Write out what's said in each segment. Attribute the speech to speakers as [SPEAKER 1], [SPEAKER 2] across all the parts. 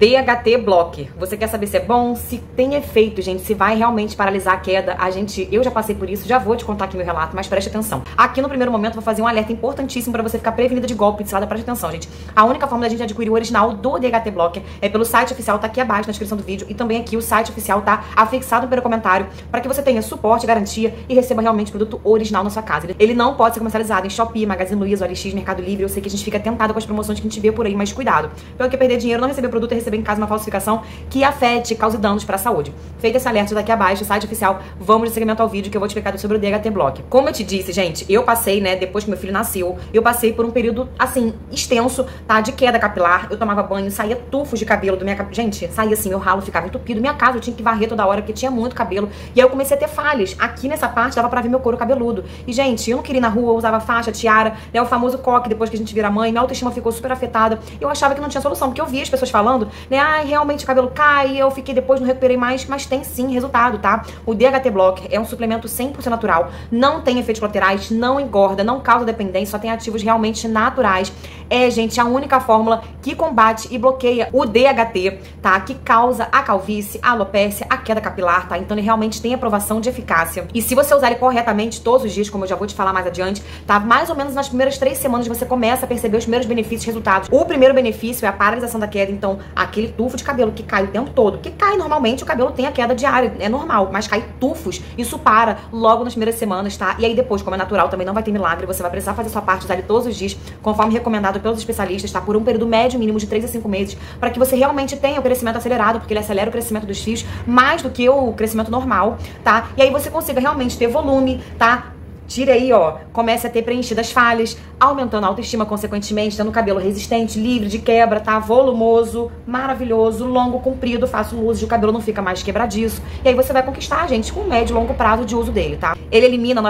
[SPEAKER 1] DHT Blocker. Você quer saber se é bom, se tem efeito, gente, se vai realmente paralisar a queda? Eu já passei por isso, já vou te contar aqui meu relato, mas preste atenção. Aqui no primeiro momento vou fazer um alerta importantíssimo pra você ficar prevenida de golpe de cilada. Preste atenção, gente. A única forma da gente adquirir o original do DHT Blocker é pelo site oficial, tá aqui abaixo na descrição do vídeo, e também aqui o site oficial tá afixado pelo comentário, para que você tenha suporte, garantia e receba realmente o produto original na sua casa. Ele não pode ser comercializado em Shopee, Magazine Luiza, OLX, Mercado Livre. Eu sei que a gente fica tentado com as promoções que a gente vê por aí, mas cuidado. Pelo que perder dinheiro, não receber produto e receber em casa uma falsificação que afete, cause danos para a saúde. Feito esse alerta daqui abaixo, o site oficial, vamos de segmento ao vídeo que eu vou te explicar sobre o DHT Blocker. Como eu te disse, gente, eu passei, né, depois que meu filho nasceu, eu passei por um período, assim, extenso, tá, de queda capilar. Eu tomava banho, saía tufos de cabelo do minha cabelo. Gente, saía assim, meu ralo ficava entupido. Minha casa eu tinha que varrer toda hora porque tinha muito cabelo. E aí eu comecei a ter falhas. Aqui nessa parte dava pra ver meu couro cabeludo. E, gente, eu não queria ir na rua, eu usava faixa, tiara, né, o famoso coque depois que a gente vira mãe. Minha autoestima ficou super afetada. Eu achava que não tinha solução, porque eu via as pessoas falando, né, ai, realmente o cabelo cai, eu fiquei depois, não recuperei mais, mas tem sim resultado, tá? O DHT Blocker é um suplemento 100% natural, não tem efeitos colaterais, não engorda, não causa dependência, só tem ativos realmente naturais. É, gente, a única fórmula que combate e bloqueia o DHT, tá? Que causa a calvície, a alopécia, a queda capilar, tá? Então ele realmente tem aprovação de eficácia. E se você usar ele corretamente todos os dias, como eu já vou te falar mais adiante, tá? Mais ou menos nas primeiras 3 semanas você começa a perceber os primeiros benefícios e resultados. O primeiro benefício é a paralisação da queda, então aquele tufo de cabelo que cai o tempo todo, que cai normalmente, o cabelo tem a queda diária, é normal, mas cai tufos, isso para logo nas primeiras semanas, tá? E aí depois, como é natural, também não vai ter milagre, você vai precisar fazer sua parte, usar ele todos os dias, conforme recomendado pelos especialistas, tá? Por um período médio mínimo de 3 a 5 meses, para que você realmente tenha o crescimento acelerado, porque ele acelera o crescimento dos fios mais do que o crescimento normal, tá? E aí você consiga realmente ter volume, tá? Tire aí, ó, comece a ter preenchidas falhas, aumentando a autoestima, consequentemente, tendo cabelo resistente, livre de quebra, tá? Volumoso, maravilhoso, longo, comprido, fácil uso, o cabelo não fica mais quebradiço. E aí você vai conquistar, gente, com médio e longo prazo de uso dele, tá? Ele elimina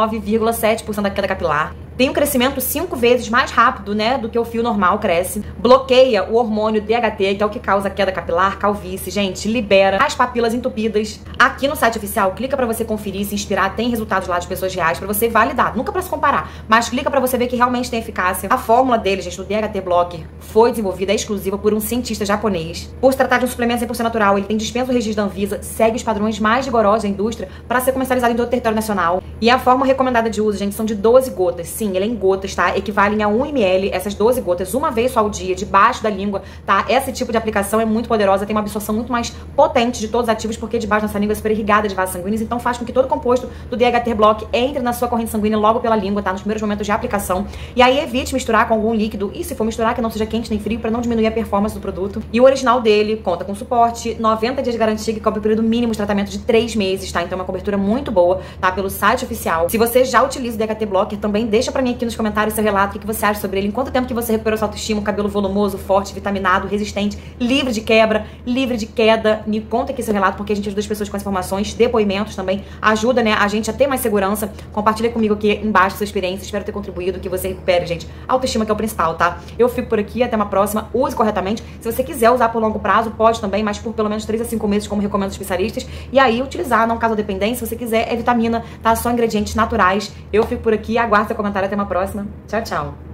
[SPEAKER 1] 99,7% da queda capilar. Tem um crescimento 5 vezes mais rápido, né, do que o fio normal cresce. Bloqueia o hormônio DHT, que é o que causa queda capilar, calvície. Gente, libera as papilas entupidas. Aqui no site oficial, clica pra você conferir, se inspirar. Tem resultados lá de pessoas reais pra você validar. Nunca pra se comparar, mas clica pra você ver que realmente tem eficácia. A fórmula dele, gente, do DHT Blocker, foi desenvolvida, é exclusiva por um cientista japonês. Por se tratar de um suplemento 100% natural, ele tem dispensa o registro da Anvisa, segue os padrões mais rigorosos da indústria pra ser comercializado em todo o território nacional. E a forma recomendada de uso, gente, são de 12 gotas. Sim, ele é em gotas, tá? Equivalem a 1 ml, essas 12 gotas, uma vez só ao dia, debaixo da língua, tá? Esse tipo de aplicação é muito poderosa, tem uma absorção muito mais potente de todos os ativos, porque debaixo da nossa língua é super irrigada de vasos sanguíneos, então faz com que todo o composto do DHT Block entre na sua corrente sanguínea logo pela língua, tá? Nos primeiros momentos de aplicação. E aí evite misturar com algum líquido, e se for misturar, que não seja quente nem frio, pra não diminuir a performance do produto. E o original dele conta com suporte, 90 dias de garantia, que cobre o período mínimo de tratamento de 3 meses, tá? Então é uma cobertura muito boa, tá? Pelo site oficial. Se você já utiliza o DHT Blocker, também deixa pra mim aqui nos comentários seu relato, o que você acha sobre ele, em quanto tempo que você recuperou sua autoestima, cabelo volumoso, forte, vitaminado, resistente, livre de quebra, livre de queda. Me conta aqui seu relato, porque a gente ajuda as pessoas com as informações, depoimentos também, ajuda, né, a gente a ter mais segurança. Compartilha comigo aqui embaixo sua experiência, espero ter contribuído, que você recupere, gente, a autoestima, que é o principal, tá? Eu fico por aqui, até uma próxima, use corretamente. Se você quiser usar por longo prazo, pode também, mas por pelo menos 3 a 5 meses, como recomendam os especialistas, e aí utilizar, não causa dependência. Se você quiser, é vitamina, tá? Só ingredientes naturais. Eu fico por aqui, aguardo seu comentário, até uma próxima. Tchau, tchau.